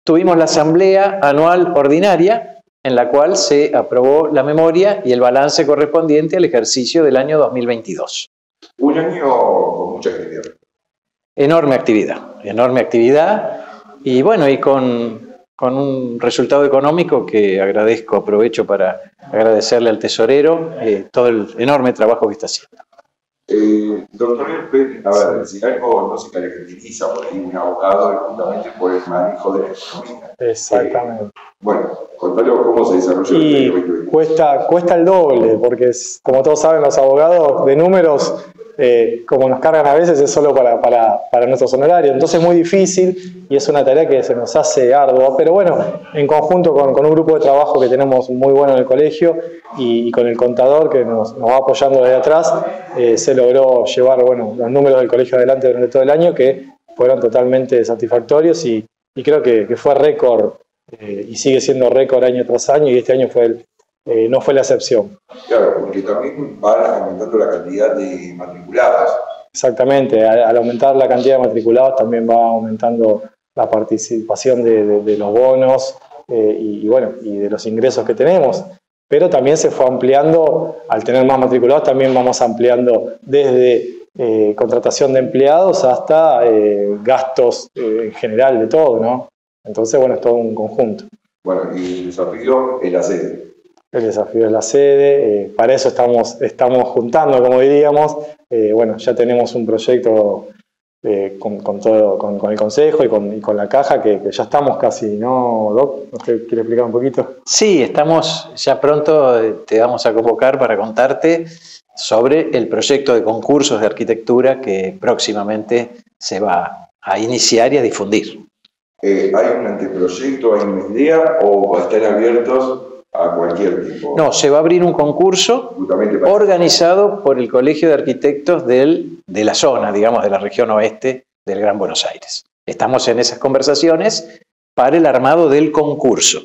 tuvimos la asamblea anual ordinaria, en la cual se aprobó la memoria y el balance correspondiente al ejercicio del año 2022. Un año con mucha actividad. Enorme actividad y bueno, y con un resultado económico que aprovecho para agradecerle al tesorero todo el enorme trabajo que está haciendo. Doctor Pérez, a ver, si algo no se caracteriza por ahí un abogado es justamente por el manejo de la economía. Exactamente. Bueno, contalo cómo se desarrolló y el cuesta el doble, porque como todos saben, los abogados de números, como nos cargan a veces, es solo para nuestros honorarios. Entonces es muy difícil y es una tarea que se nos hace ardua. Pero bueno, en conjunto con un grupo de trabajo que tenemos muy bueno en el colegio y con el contador que nos va apoyando desde atrás, se logró llevar los números del colegio adelante durante todo el año, que fueron totalmente satisfactorios y creo que fue récord y sigue siendo récord año tras año, y este año no fue la excepción. Claro, porque también van aumentando la cantidad de matriculados. Exactamente, al aumentar la cantidad de matriculados también va aumentando la participación de los bonos y de los ingresos que tenemos. Pero también se fue ampliando, al tener más matriculados también vamos ampliando desde contratación de empleados hasta gastos en general de todo, ¿no? Entonces, es todo un conjunto. Bueno, y el desafío es la sede. El desafío es la sede, para eso estamos juntando, como diríamos. Ya tenemos un proyecto con el Consejo y con la Caja, que ya estamos casi, ¿no, Doc? ¿Usted quiere explicar un poquito? Sí, estamos, ya pronto te vamos a convocar para contarte sobre el proyecto de concursos de arquitectura que próximamente se va a iniciar y a difundir. ¿Hay un anteproyecto, hay una idea o están abiertos a cualquier tipo? No, se va a abrir un concurso organizado por el Colegio de Arquitectos de la zona, digamos, de la región oeste del Gran Buenos Aires. Estamos en esas conversaciones para el armado del concurso.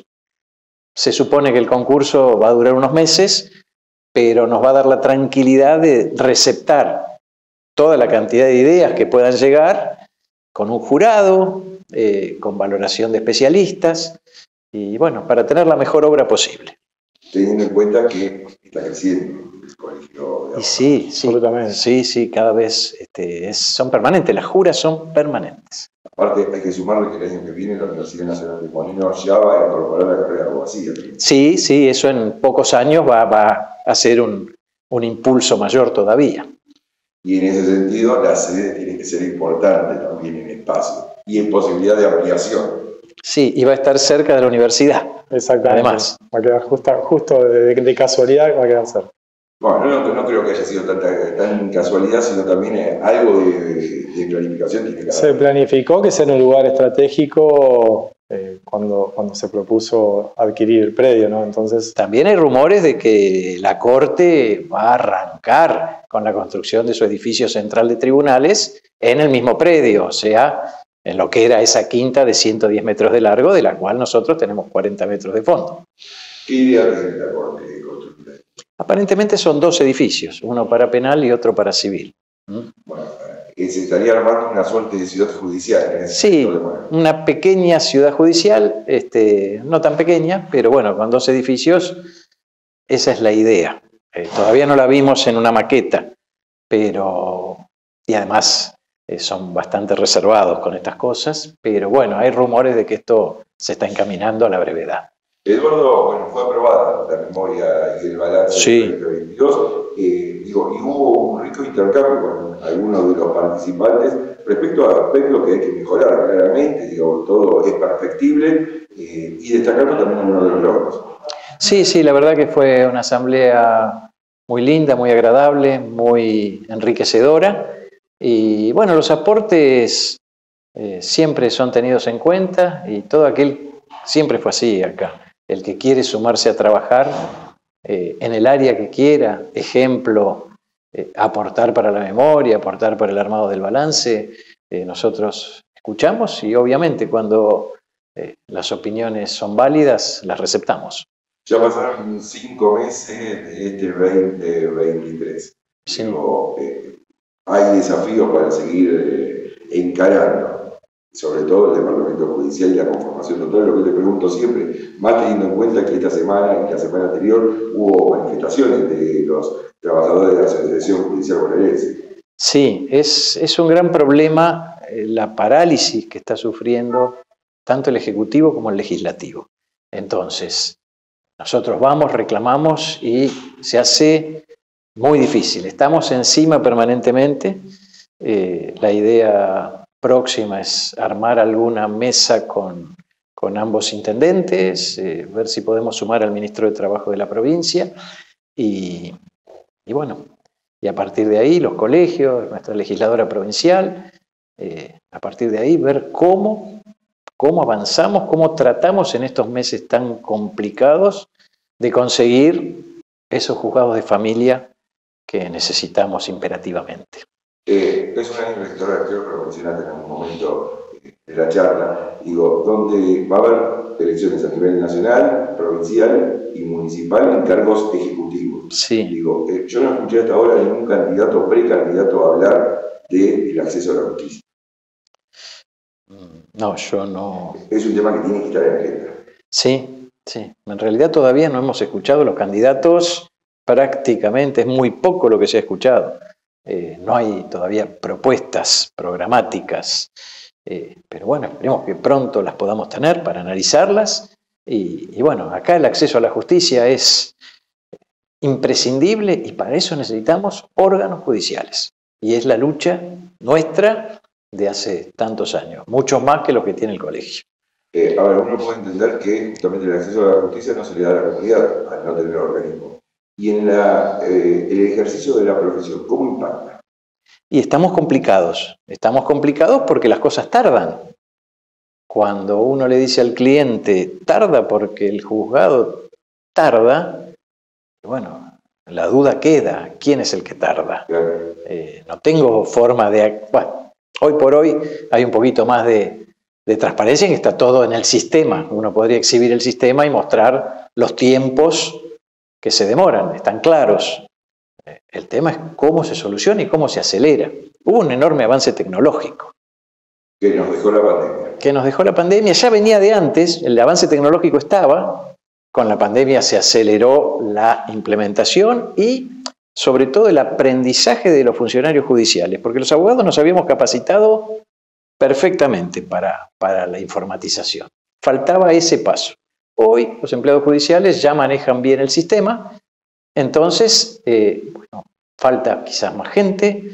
Se supone que el concurso va a durar unos meses, pero nos va a dar la tranquilidad de receptar toda la cantidad de ideas que puedan llegar con un jurado, con valoración de especialistas, y para tener la mejor obra posible. Teniendo en cuenta que está creciendo el colegio. Y sí, absolutamente. Sí, cada vez son permanentes, las juras son permanentes. Aparte hay que sumarle que el año que viene la Universidad Nacional de Molinos ya va a incorporar la carrera de abogacía. Sí, eso en pocos años va a ser un impulso mayor todavía. Y en ese sentido la sede tiene que ser importante también en espacio y en posibilidad de ampliación. Sí, y va a estar cerca de la universidad. Exactamente. Además. Va a quedar justo de casualidad, va a quedar cerca. Bueno, no creo que haya sido tan casualidad, sino también algo de planificación tiene que haber. Se planificó que sea en un lugar estratégico cuando se propuso adquirir el predio, ¿no? Entonces, también hay rumores de que la Corte va a arrancar con la construcción de su edificio central de tribunales en el mismo predio, o sea, en lo que era esa quinta de 110 metros de largo, de la cual nosotros tenemos 40 metros de fondo. ¿Qué idea tiene la Corte de construir? Aparentemente son dos edificios, uno para penal y otro para civil. Bueno, se estaría armando una suerte de ciudad judicial. Sí, una pequeña ciudad judicial, no tan pequeña, pero con dos edificios, esa es la idea. Todavía no la vimos en una maqueta, y además son bastante reservados con estas cosas, pero hay rumores de que esto se está encaminando a la brevedad. Eduardo, fue aprobada la memoria y el balance del 2022, y hubo un rico intercambio con algunos de los participantes respecto a aspectos que hay que mejorar claramente, todo es perfectible, y destacando también algunos de los logros. Sí, la verdad que fue una asamblea muy linda, muy agradable, muy enriquecedora, y los aportes siempre son tenidos en cuenta, y todo aquel, siempre fue así acá. El que quiere sumarse a trabajar en el área que quiera, ejemplo, aportar para la memoria, aportar para el armado del balance, nosotros escuchamos y obviamente cuando las opiniones son válidas, las receptamos. Ya pasaron 5 meses de este 2023. Sí. Hay desafíos para seguir encarando. sobre todo el Departamento Judicial y la conformación total, lo que te pregunto siempre, más teniendo en cuenta que esta semana y la semana anterior hubo manifestaciones de los trabajadores de la Asociación Judicial Bonaerense. Sí, es un gran problema la parálisis que está sufriendo tanto el Ejecutivo como el Legislativo. Entonces, nosotros vamos, reclamamos y se hace muy difícil. Estamos encima permanentemente. La idea próxima es armar alguna mesa con ambos intendentes, ver si podemos sumar al ministro de Trabajo de la provincia y bueno, y a partir de ahí los colegios, nuestra legisladora provincial, a partir de ahí ver cómo avanzamos, cómo tratamos en estos meses tan complicados de conseguir esos juzgados de familia que necesitamos imperativamente. Es una infraestructura, creo que lo mencionaste en algún momento de la charla, digo, donde va a haber elecciones a nivel nacional, provincial y municipal en cargos ejecutivos. Sí. Digo, yo no escuché hasta ahora ningún candidato o precandidato a hablar del acceso a la justicia. No, yo no. Es un tema que tiene que estar en agenda. Sí, sí. En realidad todavía no hemos escuchado los candidatos, prácticamente es muy poco lo que se ha escuchado. No hay todavía propuestas programáticas, pero bueno, esperemos que pronto las podamos tener para analizarlas. Y bueno, acá el acceso a la justicia es imprescindible y para eso necesitamos órganos judiciales. Y es la lucha nuestra de hace tantos años, muchos más que lo que tiene el colegio. Ahora, uno puede entender que justamente el acceso a la justicia no se le da a la comunidad al no tener organismo. Y en el ejercicio de la profesión, ¿cómo impacta? Y estamos complicados porque las cosas tardan. Cuando uno le dice al cliente, tarda porque el juzgado tarda, bueno, la duda queda, ¿quién es el que tarda? Claro. No tengo forma de... Bueno, hoy por hoy hay un poquito más de transparencia en que está todo en el sistema. Uno podría exhibir el sistema y mostrar los tiempos que se demoran, están claros. El tema es cómo se soluciona y cómo se acelera. Hubo un enorme avance tecnológico. Que nos dejó la pandemia. Que nos dejó la pandemia, ya venía de antes, el avance tecnológico estaba, con la pandemia se aceleró la implementación y sobre todo el aprendizaje de los funcionarios judiciales, porque los abogados nos habíamos capacitado perfectamente para la informatización. Faltaba ese paso. Hoy los empleados judiciales ya manejan bien el sistema, entonces, bueno, falta quizás más gente,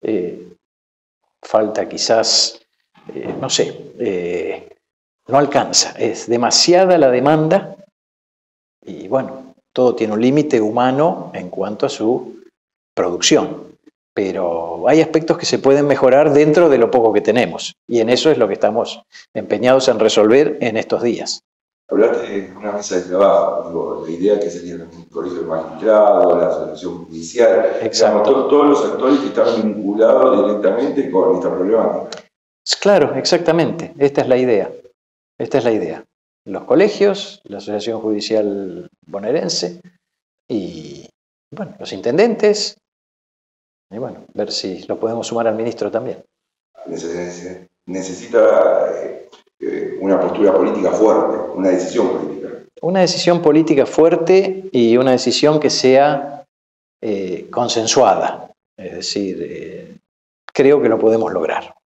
falta quizás, no sé, no alcanza, es demasiada la demanda y bueno, todo tiene un límite humano en cuanto a su producción, pero hay aspectos que se pueden mejorar dentro de lo poco que tenemos y en eso es lo que estamos empeñados en resolver en estos días. Hablaste de una mesa de trabajo, digo, la idea que sería el colegio de magistrados, la asociación judicial, exacto. Todos los actores que están vinculados directamente con esta problemática. Claro, exactamente, esta es la idea, Los colegios, la Asociación Judicial Bonaerense y bueno, los intendentes y bueno, ver si lo podemos sumar al ministro también. Necesita una postura política fuerte, una decisión política. Una decisión política fuerte y una decisión que sea consensuada. Es decir, creo que lo podemos lograr.